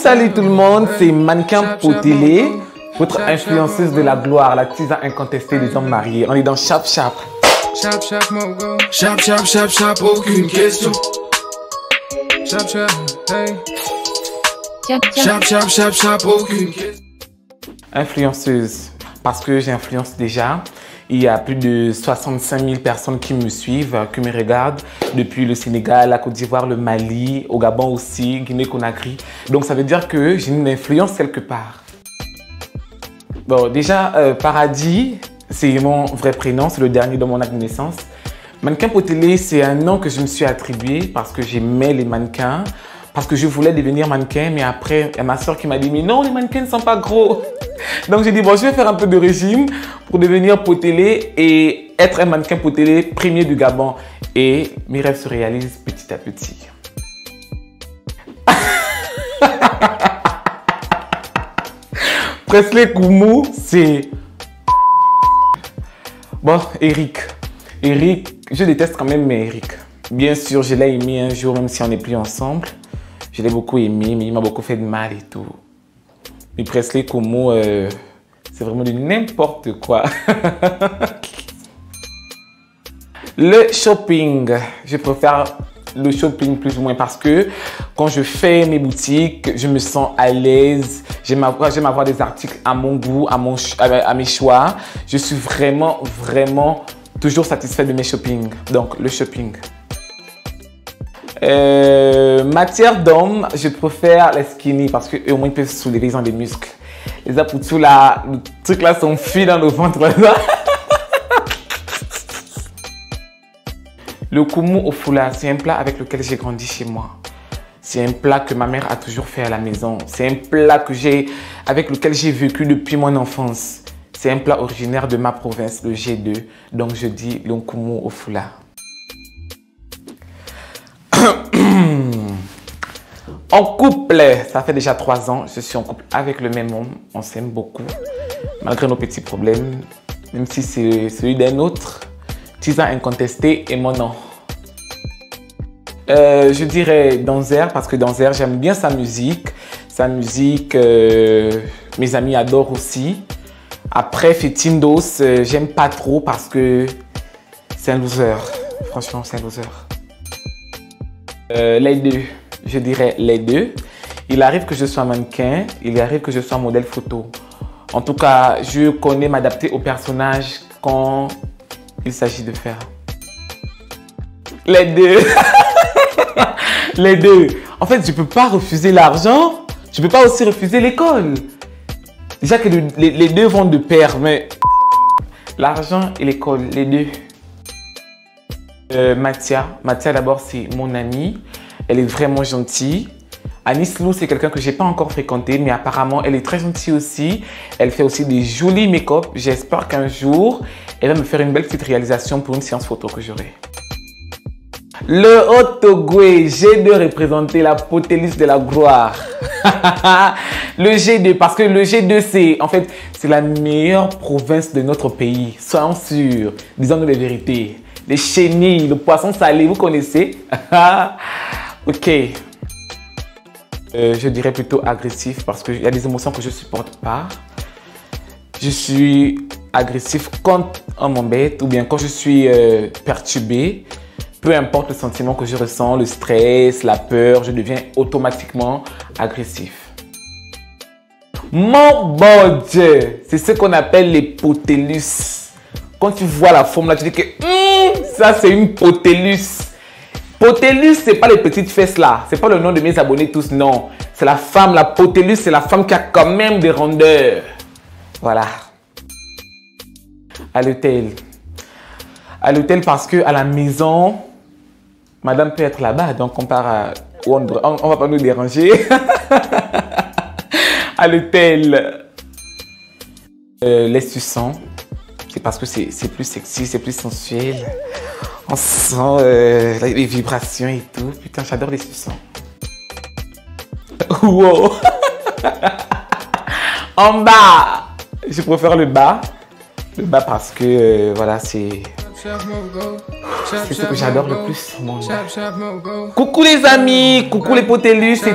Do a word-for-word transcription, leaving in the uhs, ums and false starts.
Salut tout le monde, c'est Mannequin pour télé, votre influenceuse de la gloire, la teaser incontestée des hommes mariés. On est dans Chap Chap. Chap Chap Mogo. Chap Chap Chap Chap, aucune question. Chap Chap, hey. Chap Chap Chap Chap, aucune question. Influenceuse, parce que j'influence déjà. Il y a plus de soixante-cinq mille personnes qui me suivent, qui me regardent depuis le Sénégal, la Côte d'Ivoire, le Mali, au Gabon aussi, Guinée-Conakry. Donc ça veut dire que j'ai une influence quelque part. Bon, déjà, euh, Paradis, c'est mon vrai prénom, c'est le dernier de mon acte de naissance. Mannequin pour télé, c'est un nom que je me suis attribué parce que j'aimais les mannequins, parce que je voulais devenir mannequin, mais après, il y a ma soeur qui m'a dit « Mais non, les mannequins ne sont pas gros !» Donc j'ai dit « Bon, je vais faire un peu de régime pour devenir pour télé et être un mannequin pour télé premier du Gabon. » Et mes rêves se réalisent petit à petit. Presley Koumou, c'est... Bon, Eric. Eric, je déteste quand même, mais Eric. Bien sûr, je l'ai aimé un jour, même si on n'est plus ensemble. Je l'ai beaucoup aimé, mais il m'a beaucoup fait de mal et tout. Mais Presley Koumou, euh, c'est vraiment de n'importe quoi. Le shopping, je préfère le shopping plus ou moins parce que quand je fais mes boutiques, je me sens à l'aise. J'aime avoir, j'aime avoir des articles à mon goût, à, mon, à, à mes choix. Je suis vraiment, vraiment toujours satisfait de mes shoppings. Donc, le shopping. Euh, matière d'homme, je préfère les skinny parce qu'au moins ils peuvent soulever, ils ont des muscles. Les apoutou là, le truc là s'enfuit dans le ventre. Le koumou au foulard, c'est un plat avec lequel j'ai grandi chez moi. C'est un plat que ma mère a toujours fait à la maison. C'est un plat que j'ai, avec lequel j'ai vécu depuis mon enfance. C'est un plat originaire de ma province, le G deux. Donc je dis le koumou au foulard. En couple, ça fait déjà trois ans, je suis en couple avec le même homme. On s'aime beaucoup, malgré nos petits problèmes, même si c'est celui d'un autre. Teaser incontesté et mon nom. Euh, je dirais Danzer parce que Danzer, j'aime bien sa musique. Sa musique, euh, mes amis adorent aussi. Après, Fetindos, euh, j'aime pas trop parce que c'est un loser. Franchement, c'est un loser. Euh, les deux, je dirais les deux. Il arrive que je sois mannequin, il arrive que je sois modèle photo. En tout cas, je connais m'adapter au personnage quand il s'agit de faire. Les deux. Les deux. En fait, je ne peux pas refuser l'argent, je ne peux pas aussi refuser l'école. Déjà que le, les, les deux vont de pair, mais l'argent et l'école, les deux. Euh, Mathia. Mathia d'abord c'est mon amie, elle est vraiment gentille. Anis Lou c'est quelqu'un que j'ai pas encore fréquenté mais apparemment elle est très gentille aussi. Elle fait aussi des jolis make-up. J'espère qu'un jour elle va me faire une belle petite réalisation pour une séance photo que j'aurai. Le Haut-Ogooué, G deux représentait la potélus de la gloire. Le G deux parce que le G deux c'est en fait c'est la meilleure province de notre pays. Soyons sûrs, disons-nous les vérités. Les chenilles, le poisson salé, vous connaissez? Ok. Euh, je dirais plutôt agressif parce qu'il y a des émotions que je ne supporte pas. Je suis agressif quand on m'embête ou bien quand je suis euh, perturbé. Peu importe le sentiment que je ressens, le stress, la peur, je deviens automatiquement agressif. Mon bon Dieu, c'est ce qu'on appelle les potélus. Quand tu vois la forme là, tu dis que mm, ça c'est une potélus. Potélus, c'est pas les petites fesses là. C'est pas le nom de mes abonnés tous, non. C'est la femme, la potélus, c'est la femme qui a quand même des rondeurs. Voilà. À l'hôtel. À l'hôtel parce que à la maison, madame peut être là-bas, donc on part à... On, on, on va pas nous déranger. À l'hôtel, euh, les suçants. C'est parce que c'est plus sexy, c'est plus sensuel. On sent euh, les vibrations et tout. Putain, j'adore les suçons. Wow. En bas, je préfère le bas. Le bas parce que, euh, voilà, c'est... C'est ce que j'adore le plus au monde. Coucou les amis, coucou les potélus.